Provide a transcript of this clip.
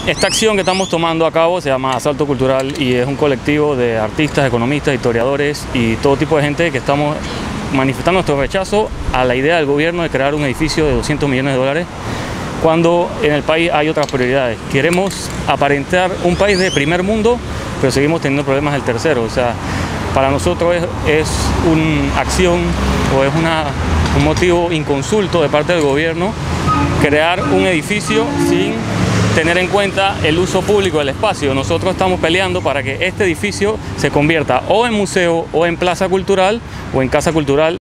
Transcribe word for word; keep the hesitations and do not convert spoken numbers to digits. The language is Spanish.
Esta acción que estamos tomando a cabo se llama Asalto Cultural y es un colectivo de artistas, economistas, historiadores y todo tipo de gente que estamos manifestando nuestro rechazo a la idea del gobierno de crear un edificio de doscientos millones de dólares cuando en el país hay otras prioridades. Queremos aparentar un país de primer mundo, pero seguimos teniendo problemas del tercero. O sea, para nosotros es, es una acción o es una, un motivo inconsulto de parte del gobierno crear un edificio sin tener en cuenta el uso público del espacio. Nosotros estamos peleando para que este edificio se convierta o en museo o en plaza cultural o en casa cultural.